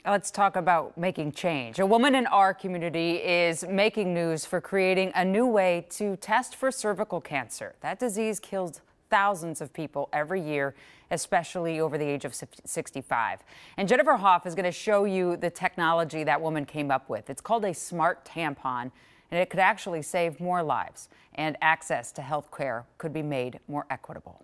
Let's talk about making change. A woman in our community is making news for creating a new way to test for cervical cancer. That disease kills thousands of people every year, especially over the age of 65. And Jennifer Hoff is going to show you the technology that woman came up with. It's called a smart tampon, and it could actually save more lives, and access to health care could be made more equitable.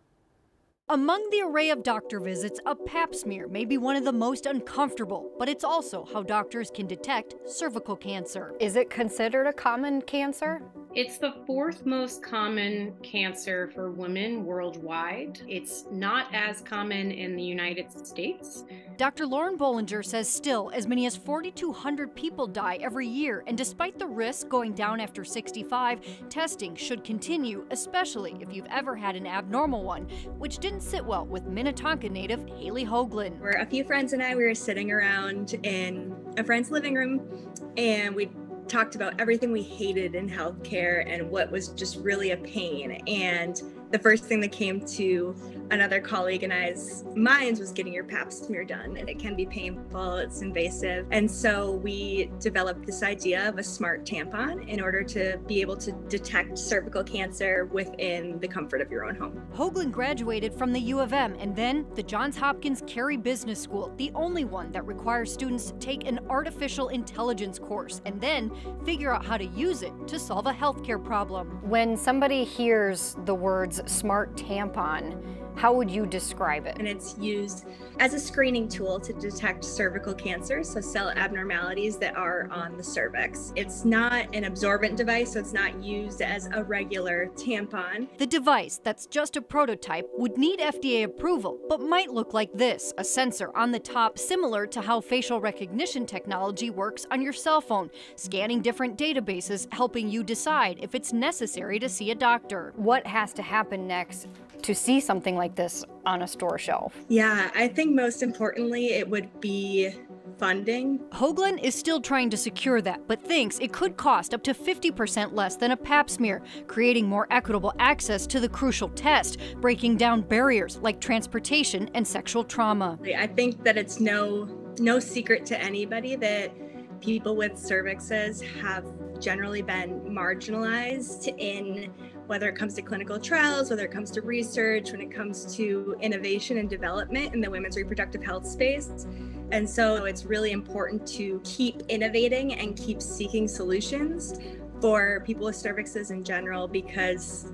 Among the array of doctor visits, a pap smear may be one of the most uncomfortable, but it's also how doctors can detect cervical cancer. Is it considered a common cancer? It's the fourth most common cancer for women worldwide. It's not as common in the United States. Dr. Lauren Bollinger says still as many as 4,200 people die every year, and despite the risk going down after 65, testing should continue, especially if you've ever had an abnormal one, which didn't sit well with Minnetonka native Haley Hoagland. Where a few friends and I, we were sitting around in a friend's living room, and we talked about everything we hated in healthcare and what was just really a pain. And the first thing that came to another colleague and I's minds was getting your pap smear done. And it can be painful, it's invasive. And so we developed this idea of a smart tampon in order to be able to detect cervical cancer within the comfort of your own home. Hoagland graduated from the U of M and then the Johns Hopkins Carey Business School, the only one that requires students to take an artificial intelligence course and then figure out how to use it to solve a healthcare problem. When somebody hears the words smart tampon, how would you describe it? And it's used as a screening tool to detect cervical cancer, so cell abnormalities that are on the cervix. It's not an absorbent device, so it's not used as a regular tampon. The device, that's just a prototype, would need FDA approval, but might look like this, a sensor on the top similar to how facial recognition technology works on your cell phone, scanning different databases, helping you decide if it's necessary to see a doctor. What has to happen next to see something like this on a store shelf? Yeah, I think most importantly, it would be funding. Hoagland is still trying to secure that, but thinks it could cost up to 50% less than a pap smear, creating more equitable access to the crucial test, breaking down barriers like transportation and sexual trauma. I think that it's no secret to anybody that people with cervixes have generally been marginalized in whether it comes to clinical trials, whether it comes to research, when it comes to innovation and development in the women's reproductive health space. And so it's really important to keep innovating and keep seeking solutions for people with cervixes in general, because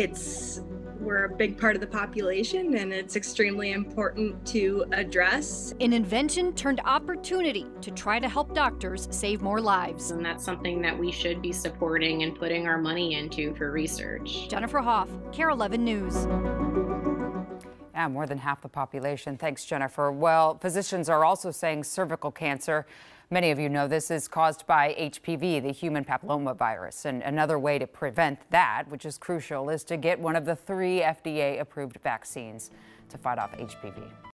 we're a big part of the population and it's extremely important to address. An invention turned opportunity to try to help doctors save more lives. And that's something that we should be supporting and putting our money into for research. Jennifer Hoff, KARE 11 News. Yeah, more than half the population. Thanks, Jennifer. Well, physicians are also saying cervical cancer, many of you know this, is caused by HPV, the human papillomavirus. And another way to prevent that, which is crucial, is to get one of the 3 FDA-approved vaccines to fight off HPV.